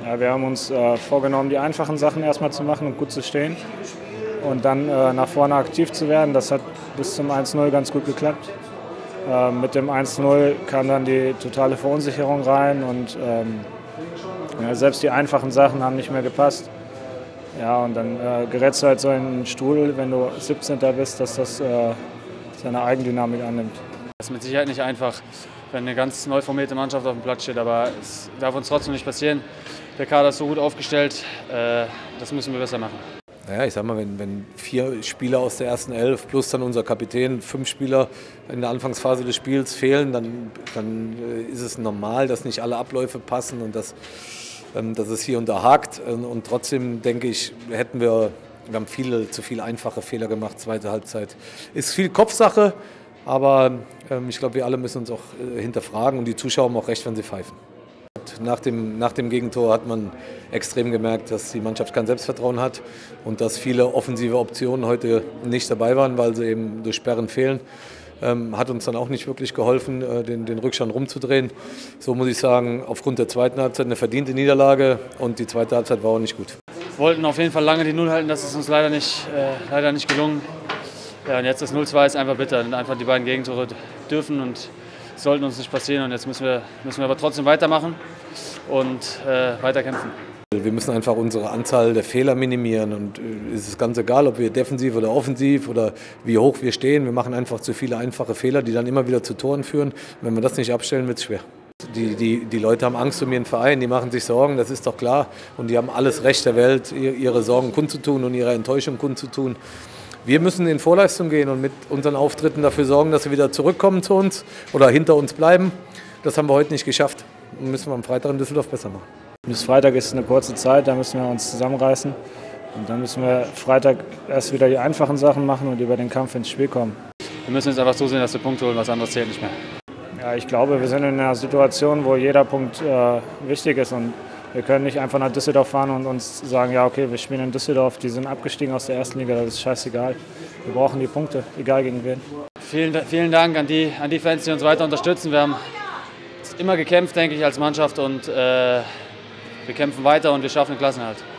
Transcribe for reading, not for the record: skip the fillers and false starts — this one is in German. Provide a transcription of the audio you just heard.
Ja, wir haben uns vorgenommen, die einfachen Sachen erstmal zu machen und gut zu stehen und dann nach vorne aktiv zu werden. Das hat bis zum 1:0 ganz gut geklappt. Mit dem 1:0 kam dann die totale Verunsicherung rein und ja, selbst die einfachen Sachen haben nicht mehr gepasst. Ja, und dann gerätst du halt so in einen Stuhl, wenn du 17. bist, dass das seine Eigendynamik annimmt. Das ist mit Sicherheit nicht einfach, wenn eine ganz neu formierte Mannschaft auf dem Platz steht, aber es darf uns trotzdem nicht passieren. Der Kader ist so gut aufgestellt, das müssen wir besser machen. Naja, ich sag mal, wenn 4 Spieler aus der ersten 11 plus dann unser Kapitän, 5 Spieler in der Anfangsphase des Spiels fehlen, dann ist es normal, dass nicht alle Abläufe passen und dass es hier und da hakt. Und trotzdem denke ich, wir haben zu viele einfache Fehler gemacht, zweite Halbzeit. Ist viel Kopfsache, aber ich glaube, wir alle müssen uns auch hinterfragen und die Zuschauer haben auch recht, wenn sie pfeifen. Nach dem Gegentor hat man extrem gemerkt, dass die Mannschaft kein Selbstvertrauen hat und dass viele offensive Optionen heute nicht dabei waren, weil sie eben durch Sperren fehlen. Hat uns dann auch nicht wirklich geholfen, den Rückstand rumzudrehen. So muss ich sagen, aufgrund der zweiten Halbzeit eine verdiente Niederlage und die zweite Halbzeit war auch nicht gut. Wir wollten auf jeden Fall lange die Null halten, das ist uns leider nicht gelungen. Ja, und jetzt das 0:2 ist einfach bitter. Einfach die beiden Gegentore dürfen und sollten uns nicht passieren. Und jetzt müssen wir aber trotzdem weitermachen und weiterkämpfen. Wir müssen einfach unsere Anzahl der Fehler minimieren und es ist ganz egal, ob wir defensiv oder offensiv oder wie hoch wir stehen. Wir machen einfach zu viele einfache Fehler, die dann immer wieder zu Toren führen. Wenn wir das nicht abstellen, wird es schwer. Die Leute haben Angst um ihren Verein, die machen sich Sorgen, das ist doch klar. Und die haben alles Recht der Welt, ihre Sorgen kundzutun und ihre Enttäuschung kundzutun. Wir müssen in Vorleistung gehen und mit unseren Auftritten dafür sorgen, dass sie wieder zurückkommen zu uns oder hinter uns bleiben. Das haben wir heute nicht geschafft. Das müssen wir am Freitag in Düsseldorf besser machen. Bis Freitag ist eine kurze Zeit, da müssen wir uns zusammenreißen. Und dann müssen wir Freitag erst wieder die einfachen Sachen machen und über den Kampf ins Spiel kommen. Wir müssen jetzt einfach zusehen, dass wir Punkte holen, was anderes zählt nicht mehr. Ja, ich glaube, wir sind in einer Situation, wo jeder Punkt wichtig ist. Und wir können nicht einfach nach Düsseldorf fahren und uns sagen, ja okay, wir spielen in Düsseldorf, die sind abgestiegen aus der ersten Liga, das ist scheißegal. Wir brauchen die Punkte, egal gegen wen. Vielen Dank an die Fans, die uns weiter unterstützen. Wir haben immer gekämpft, denke ich, als Mannschaft und wir kämpfen weiter und wir schaffen den Klassenerhalt.